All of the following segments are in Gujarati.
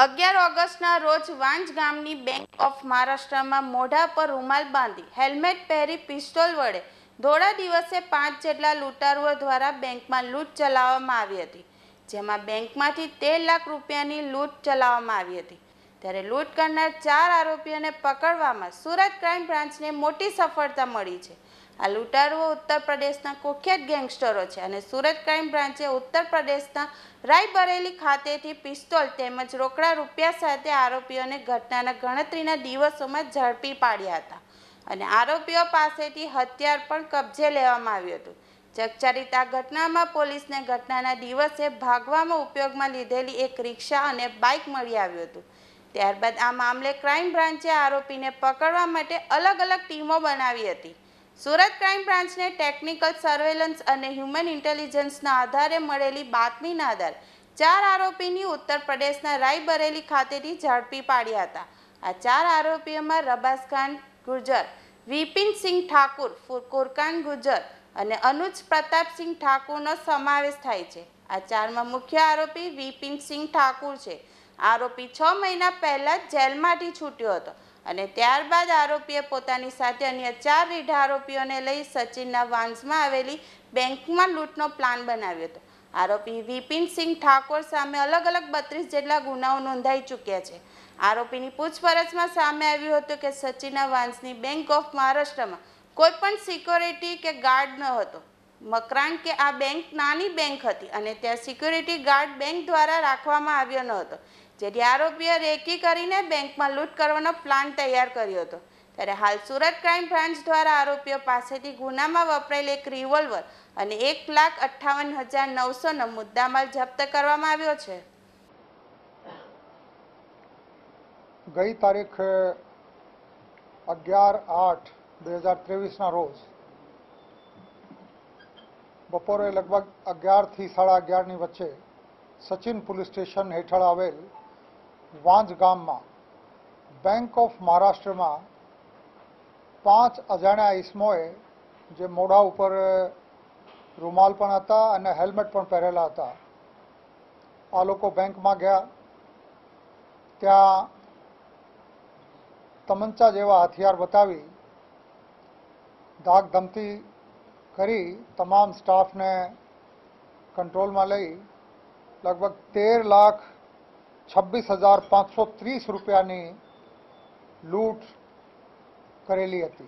11 ઓગસ્ટના રોજ વાંજ ગામની બેંક ઓફ મહારાષ્ટ્રમાં મોઢા પર રૂમાલ બાંધી હેલ્મેટ પહેરી પિસ્તોલ વડે ધોળા દિવસે 5 જેટલા લૂંટારુઓ દ્વારા બેંકમાં લૂંટ ચલાવવામાં આવી હતી, જેમાં બેંકમાંથી 13 લાખ રૂપિયાની લૂંટ ચલાવવામાં આવી હતી। ત્યારે લૂંટ કરનાર 4 આરોપીઓને પકડવામાં સુરત ક્રાઇમ બ્રાન્ચને મોટી સફળતા મળી છે। આ લૂંટારુઓ ઉત્તર પ્રદેશના કુખ્યાત ગેંગસ્ટરો છે અને સુરત ક્રાઇમ બ્રાન્ચે ઉત્તર પ્રદેશના રાયબરેલી ખાતેથી પિસ્તોલ તેમજ રોકડા રૂપિયા સાથે આરોપીઓને ઘટનાના ગણતરીના દિવસોમાં ઝડપી પાડ્યા હતા અને આરોપીઓ પાસેથી હથિયાર પણ કબજે લેવામાં આવ્યું હતું। ચકચારિત આ ઘટનામાં પોલીસને ઘટનાના દિવસે ભાગવામાં ઉપયોગમાં લીધેલી એક રિક્ષા અને બાઇક મળી આવ્યું હતું। ત્યારબાદ આ મામલે ક્રાઇમ બ્રાન્ચે આરોપીને પકડવા માટે અલગ અલગ ટીમો બનાવી હતી। સુરત ક્રાઇમ બ્રાન્ચને ટેકનિકલ સર્વેલન્સ અને હ્યુમન ઇન્ટેલિજન્સના આધારે મળેલી બાતમીના આધારે 4 આરોપીની ઉત્તર પ્રદેશના રાયબરેલી ખાતેથી ઝડપી પાડ્યા હતા। આ 4 આરોપીઓમાં રબાસ ખાન ગુર્જર, વિપિન સિંહ ઠાકુર, ફુરકાન ગુર્જર અને અનુજ પ્રતાપસિંહ ઠાકુરનો સમાવેશ થાય છે। આ 4માં મુખ્ય આરોપી વિપિન સિંહ ઠાકુર છે। આરોપી 6 મહિના પહેલા જેલમાંથી છૂટ્યો હતો અને ત્યારબાદ આરોપીએ પોતાની સાથે અન્ય 4 રીઢા આરોપીઓને લઈ સચિનના વાંસમાં આવેલી બેંકમાં લૂંટનો પ્લાન બનાવ્યો હતો। આરોપી વિપિન સિંહ ઠાકોર સામે અલગ અલગ 32 જેટલા ગુનાઓ નોંધાઈ ચૂક્યા છે। આરોપીની પૂછપરછમાં સામે આવ્યું હતું કે સચિનના વાંસની બેંક ઓફ મહારાષ્ટ્રમાં કોઈ પણ સિક્યોરિટી કે ગાર્ડ ન હતો, કારણ કે આ બેંક નાની બેંક હતી અને ત્યાં સિક્યોરિટી ગાર્ડ બેંક દ્વારા રાખવામાં આવ્યો ન હતો, જેથી આરોપીએ રેકી કરીને બેંકમાં લૂંટ કરવાનો પ્લાન તૈયાર કર્યો હતો। ત્યારે હાલ સુરત ક્રાઇમ બ્રાન્ચ દ્વારા આરોપીઓ પાસેથી ગુનામાં વપરાયેલ એક રિવોલ્વર અને 1,58,900નો મુદ્દામાલ જપ્ત કરવામાં આવ્યો છે। ગઈ તારીખ 11/8/2023ના રોજ બપોરે લગભગ 11 થી 11:30ની વચ્ચે સચિન પોલીસ સ્ટેશન હેઠળ આવેલ વાંજ ગામમાં બેંક ઓફ મહારાષ્ટ્રમાં 5 અજાણ્યા ઈસમોએ જે મોઢા ઉપર રૂમાલ પણ હતા અને હેલ્મેટ પણ પહેરેલા હતા, આ લોકો બેંકમાં ગયા। ત્યાં તમંચા જેવા હથિયાર બતાવી ધાક ધમકી કરી તમામ સ્ટાફને કંટ્રોલમાં લઈ લગભગ 13,26,530 રૂપિયાની લૂંટ કરેલી હતી।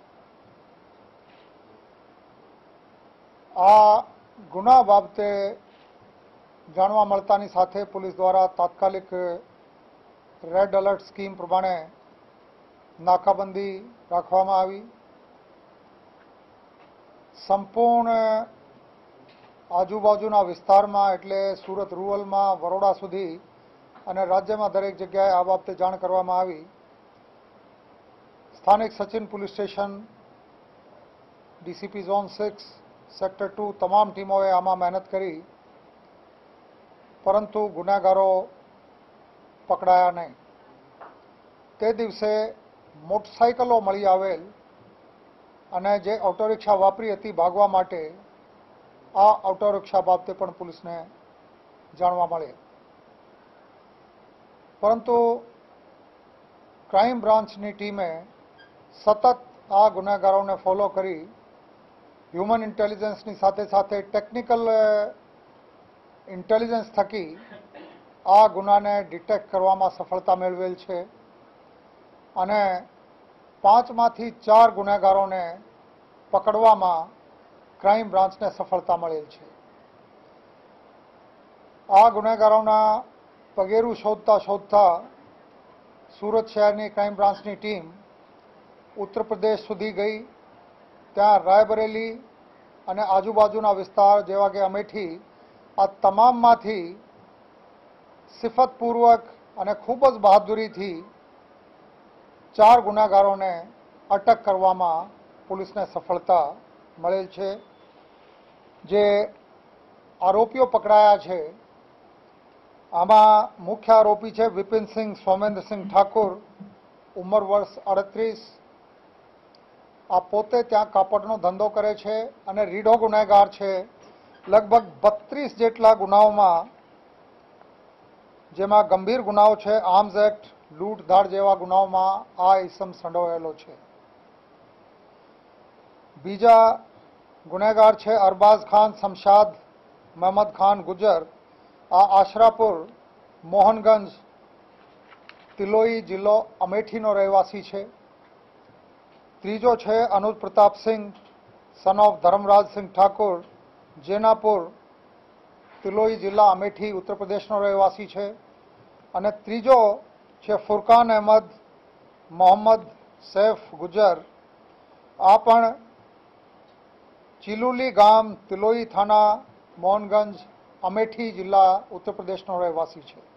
આ ગુના બાબતે જાણવા મળતાની સાથે પોલીસ દ્વારા તાત્કાલિક રેડ એલર્ટ સ્કીમ પ્રમાણે નાકાબંધી રાખવામાં આવી। સંપૂર્ણ આજુબાજુના વિસ્તારમાં એટલે સુરત રૂરલમાં વડોદરા સુધી અને રાજ્યમાં દરેક જગ્યાએ આ બાબતે જાણ કરવામાં આવી। સ્થાનિક Sachin police station, DCP zone 6, sector 2 તમામ ટીમોએ આમાં મહેનત કરી, પરંતુ ગુનેગારો પકડાયા નહીં। તે દિવસે મોટરસાઇકલો મળી આવેલ અને જે ઓટો રિક્ષા વાપરી હતી ભાગવા માટે, આ ઓટો રિક્ષા બાબતે પણ પોલીસને જાણવા મળે, પરંતુ ક્રાઇમ બ્રાન્ચની ટીમે સતત આ ગુનેગારોને ફોલો કરી હ્યુમન ઇન્ટેલિજન્સની સાથે સાથે ટેકનિકલ ઇન્ટેલિજન્સ થકી આ ગુનાને ડિટેક્ટ કરવામાં સફળતા મેળવેલ છે અને 5માંથી 4 ગુનેગારોને પકડવામાં ક્રાઇમ બ્રાન્ચને સફળતા મળેલ છે। આ ગુનેગારોના પગેરું શોધતા સુરત શહેરની ક્રાઇમ બ્રાન્ચની ટીમ ઉત્તર પ્રદેશ સુધી ગઈ। ત્યાં રાયબરેલી અને આજુબાજુના વિસ્તાર જેવા કે અમેઠી, આ તમામમાંથી સિફતપૂર્વક અને ખૂબ જ બહાદુરીથી 4 ગુનેગારોને અટક કરવામાં પોલીસને સફળતા મળેલ છે। જે આરોપીઓ પકડાયા છે આમાં મુખ્ય આરોપી છે વિપિનસિંહ સોમેન્દ્રસિંહ ઠાકુર, ઉંમર વર્ષ 38। આ પોતે ત્યાં કાપડનો ધંધો કરે છે અને રીઢો ગુનેગાર છે। લગભગ 32 જેટલા ગુનાઓમાં જેમાં ગંભીર ગુનાઓ છે આર્મ્સ એક્ટ, લૂંટ ધાડ જેવા ગુનાઓમાં આ ઇસમ સંડોવાયેલો છે. બીજા ગુનેગાર છે અરબાઝ ખાન શમશાદ મહમદ ખાન ગુજર. આ આશરાપુર મોહનગંજ તિલોઈ જિલ્લો અમેઠીનો રહેવાસી છે. ત્રીજો છે અનુજ પ્રતાપસિંહ સન ઓફ ધર્મરાજસિંહ ઠાકુર, જેનાપુર તિલોઈ જિલ્લા અમેઠી ઉત્તર પ્રદેશનો રહેવાસી છે. અને ત્રીજો છે ફુરકાન અહેમદ મોહમ્મદ સૈફ ગુજર. આ પણ ચિલુલી ગામ તિલોઈ થાના મોહનગંજ અમેઠી જિલ્લા ઉત્તર પ્રદેશનો રહેવાસી છે.